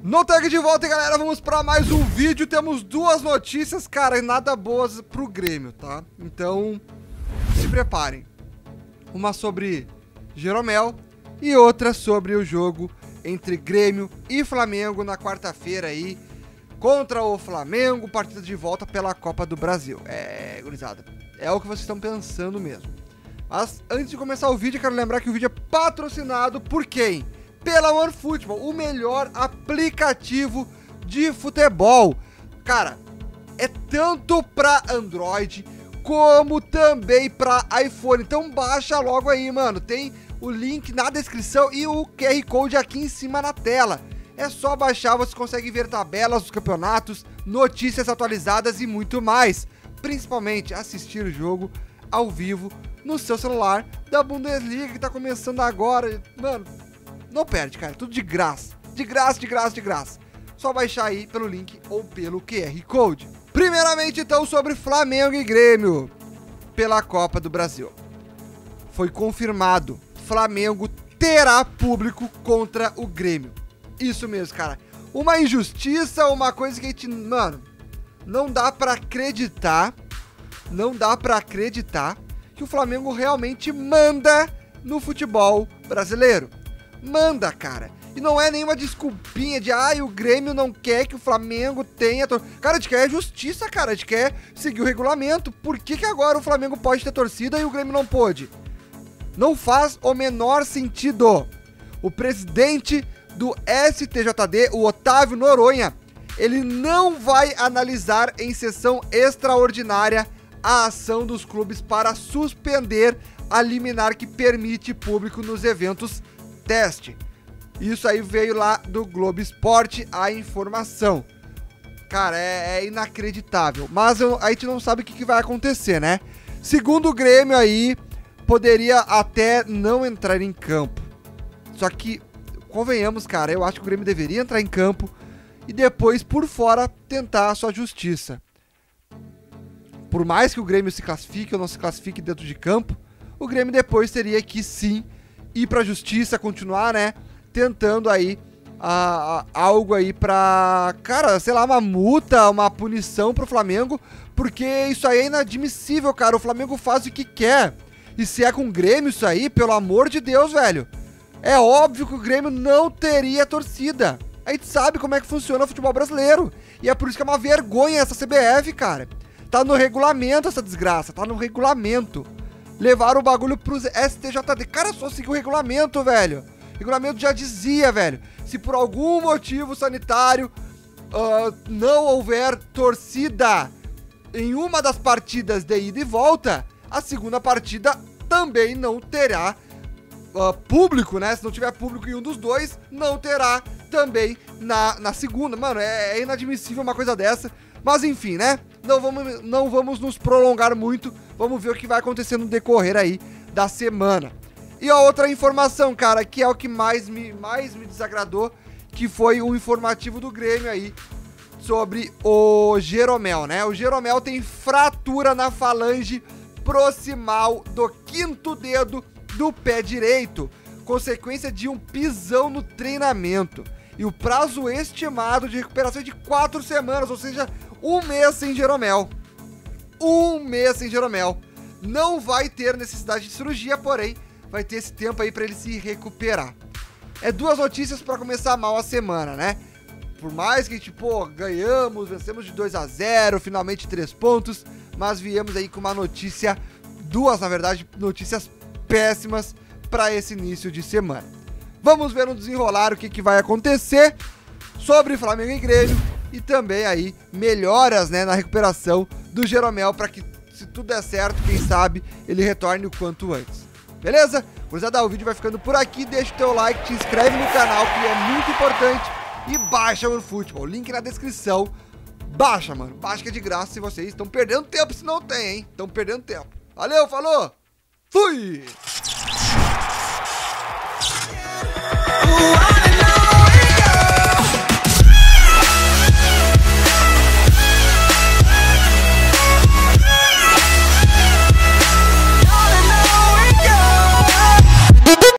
No tag de volta, galera, vamos para mais um vídeo. Temos duas notícias, cara, e nada boas pro Grêmio, tá? Então, se preparem. Uma sobre Jeromel e outra sobre o jogo entre Grêmio e Flamengo na quarta-feira aí, contra o Flamengo, partida de volta pela Copa do Brasil. Gurizada, é o que vocês estão pensando mesmo. Mas antes de começar o vídeo, eu quero lembrar que o vídeo é patrocinado por quem? Pela OneFootball, o melhor aplicativo de futebol. Cara, é tanto para Android como também para iPhone. Então baixa logo aí, mano. Tem o link na descrição e o QR Code aqui em cima na tela. É só baixar, você consegue ver tabelas dos campeonatos, notícias atualizadas e muito mais. Principalmente assistir o jogo ao vivo no seu celular da Bundesliga que tá começando agora. Mano, não perde, cara. Tudo de graça. De graça, de graça, de graça. Só baixar aí pelo link ou pelo QR Code. Primeiramente, então, sobre Flamengo e Grêmio pela Copa do Brasil. Foi confirmado. Flamengo terá público contra o Grêmio. Isso mesmo, cara. Uma injustiça, uma coisa que a gente... Mano, não dá pra acreditar. Não dá pra acreditar que o Flamengo realmente manda no futebol brasileiro. Manda, cara. E não é nenhuma desculpinha de o Grêmio não quer que o Flamengo tenha... Cara, a gente quer justiça, cara. A gente quer seguir o regulamento. Por que agora o Flamengo pode ter torcida e o Grêmio não pode? Não faz o menor sentido. O presidente do STJD, o Otávio Noronha, ele não vai analisar em sessão extraordinária a ação dos clubes para suspender a liminar que permite público nos eventos teste. Isso aí veio lá do Globo Esporte, a informação. Cara, é inacreditável. Mas a gente não sabe o que vai acontecer, né? Segundo o Grêmio aí, poderia até não entrar em campo. Só que, convenhamos, cara, eu acho que o Grêmio deveria entrar em campo e depois, por fora, tentar a sua justiça. Por mais que o Grêmio se classifique ou não se classifique dentro de campo, o Grêmio depois teria que sim ir pra justiça, continuar, né, tentando aí algo aí pra, cara, sei lá, uma multa, uma punição pro Flamengo, porque isso aí é inadmissível, cara. O Flamengo faz o que quer. E se é com o Grêmio isso aí, pelo amor de Deus, velho, é óbvio que o Grêmio não teria torcida. A gente sabe como é que funciona o futebol brasileiro. E é por isso que é uma vergonha essa CBF, cara. Tá no regulamento essa desgraça, tá no regulamento. Levaram o bagulho pros STJD. Cara, só seguir o regulamento, velho. O regulamento já dizia, velho, se por algum motivo sanitário não houver torcida em uma das partidas de ida e volta, a segunda partida também não terá público, né? Se não tiver público em um dos dois, não terá também na segunda. Mano, é inadmissível uma coisa dessa. Mas enfim, né? Não vamos nos prolongar muito. Vamos ver o que vai acontecer no decorrer aí da semana. E a outra informação, cara, que é o que mais me desagradou, que foi um informativo do Grêmio aí sobre o Jeromel, né? O Jeromel tem fratura na falange proximal do quinto dedo do pé direito, consequência de um pisão no treinamento. E o prazo estimado de recuperação é de 4 semanas, ou seja, 1 mês sem Jeromel. 1 mês sem Jeromel. Não vai ter necessidade de cirurgia, porém, vai ter esse tempo aí pra ele se recuperar. É duas notícias pra começar mal a semana, né? Por mais que, tipo, ganhamos, vencemos de 2-0, finalmente 3 pontos, mas viemos aí com uma notícia, duas, na verdade, notícias péssimas pra esse início de semana. Vamos ver no desenrolar o que vai acontecer sobre Flamengo e Grêmio e também aí melhoras, né, na recuperação do Jeromel para que, se tudo der certo, quem sabe ele retorne o quanto antes. Beleza? Gurizada, o vídeo vai ficando por aqui. Deixa o teu like, te inscreve no canal que é muito importante e baixa o OneFootball. Link na descrição. Baixa, mano. Baixa que é de graça se vocês estão perdendo tempo, se não tem, hein? Estão perdendo tempo. Valeu, falou! Fui!